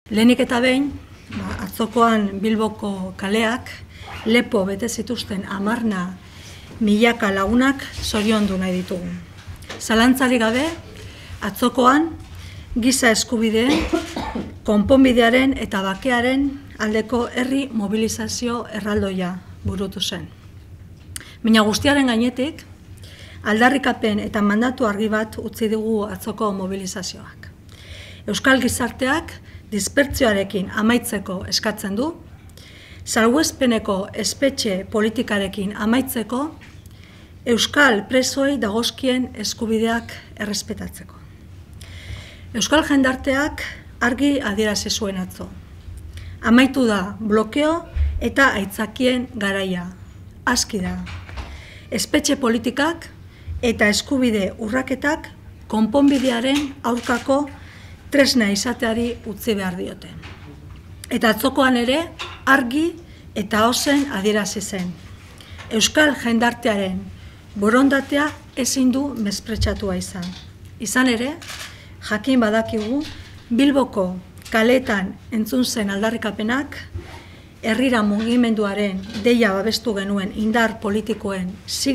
Lehenik eta behin, atzokoan Bilboko kaleak lepo bete zituzten 10.000 lagunak zoriondu nahi ditugu. Zalantzarik gabe, atzokoan giza eskubideen, konponbidearen eta bakearen aldeko herri mobilizazio erraldoia burutu zen. Baina guztiaren gainetik, aldarrikapen eta mandatu argi bat utzi dugu atzoko mobilizazioak. Euskal gizarteak dispertzioarekin amaitzeko eskatzen du, salbuespeneko espetxe politikarekin amaitzeko, euskal presoei dagozkien eskubideak errespetatzeko. Euskal jendarteak argi adierazi zuen atzo. Amaitu da blokeo eta aitzakien garaia. Aski da. Espetxe politikak eta eskubide urraketak konponbidearen aurkako tresna izateari utzi behar diote. Eta atzokoan ere argi eta ozen adierazi zen. Euskal jendartearen borondatea ezin du mespretxatua izan. Izan ere, jakin badakigu Bilboko kaleetan entzun zen aldarrikapenak, herrira mugimenduaren deia babestu genuen indar politikoen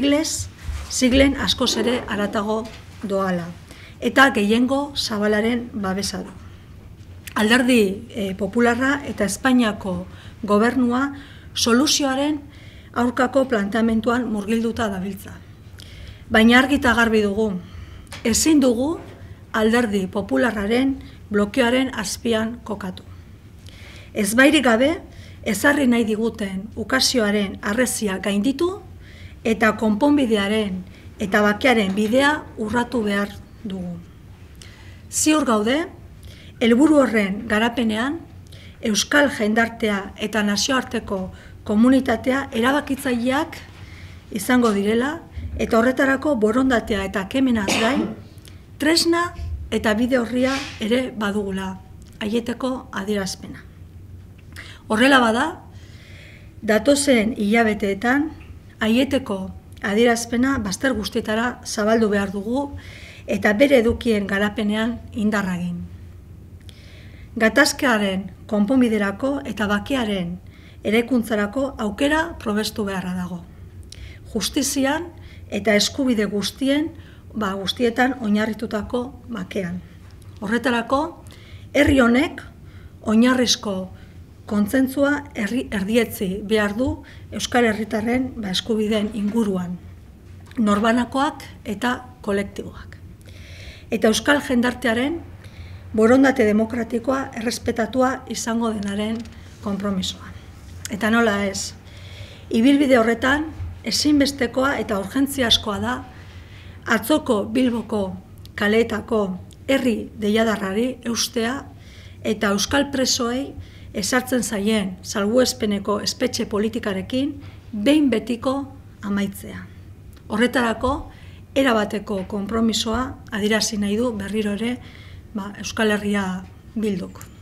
siglen askoz ere haratago doala, eta gehiengo zabalaren babesa du. Alderdi popularra eta Espainiako gobernua soluzioaren aurkako planteamentuan murgilduta dabiltza. Baina argi eta garbi dugu, ezin dugu alderdi popularraren blokeoaren azpian kokatu. Ezbairik gabe, ezarri nahi diguten ukazioaren arrezia gainditu eta konponbidearen eta bakearen bidea urratu behar dugu. Ziur gaude, helburu horren garapenean, euskal jendartea eta nazioarteko komunitatea erabakitzaileak izango direla eta horretarako borondatea eta kemenaz gain, tresna eta bide horria ere badugula, aieteko adierazpena. Horrela bada, datozen hilabeteetan, aieteko adierazpena bazter guztietara zabaldu behar dugu eta bere edukien garapenean indarragin. Gatazkearen konponbiderako eta bakearen eraikuntzarako aukera probestu beharra dago. Justizian eta eskubide guztietan oinarritutako bakean. Horretarako, herri honek oinarrizko kontsentsua erdietzi behar du euskal herritarren eskubideen inguruan, norbanakoak eta kolektiboak. Eta euskal jendartearen borondate demokratikoa errespetatua izango denaren konpromisoa. Eta nola ez, ibilbide horretan ezinbestekoa eta urgentziaskoa da atzoko Bilboko kaleetako herri deiadarrari eustea eta euskal presoei ezartzen zaien salbuespeneko espetxe politikarekin behin betiko amaitzea. Horretarako, erabateko konpromisoa adierazi nahi du berriro ere Euskal Herria Bilduk.